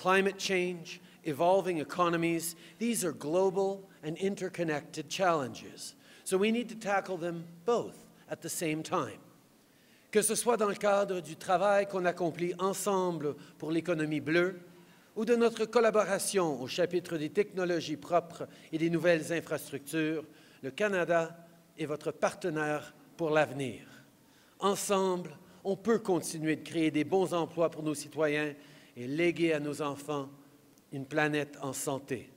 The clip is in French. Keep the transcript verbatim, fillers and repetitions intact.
Climate change, evolving economies, these are global and interconnected challenges. So we need to tackle them both at the same time. Que ce soit dans le cadre du travail qu'on accomplit ensemble pour l'économie bleue ou de notre collaboration au chapitre des technologies propres et des nouvelles infrastructures, le Canada est votre partenaire pour l'avenir. Ensemble, on peut continuer de créer des bons emplois pour nos citoyens et léguer à nos enfants une planète en santé.